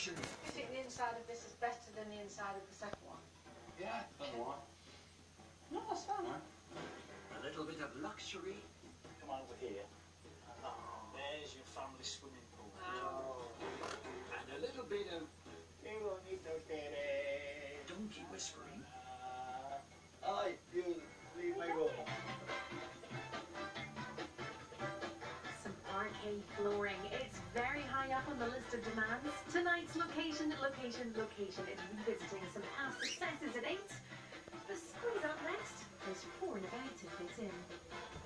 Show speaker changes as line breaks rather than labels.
luxury.
You think the inside of this is better than the inside of the second one?
Yeah, that's why.
No, that's fine.
A little bit of luxury.
Come over here. There's your family swimming pool.
Wow.
And a little bit of
You don't need no daddy.
donkey whispering.
Aye, you leave my room.
Some arcade flooring. It's very high up on the list of demands. Tonight's location is revisiting some past successes at 8. The squeeze up next is pouring about to fit in.